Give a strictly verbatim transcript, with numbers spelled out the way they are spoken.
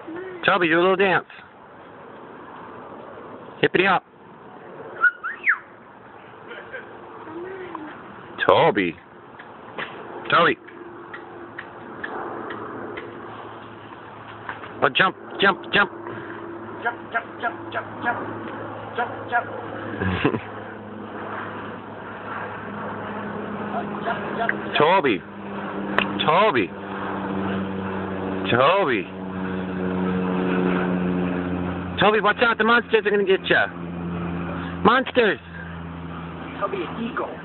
Tobie, do a little dance. Hippity hop. Tobie. Tobie. Oh, jump, jump, jump. Jump, jump, jump, jump, jump. Jump, jump. Jump, jump, jump. Tobie. Tobie. Tobie. Tobie, watch out. The monsters are going to get you. Monsters. Tobie, an eagle.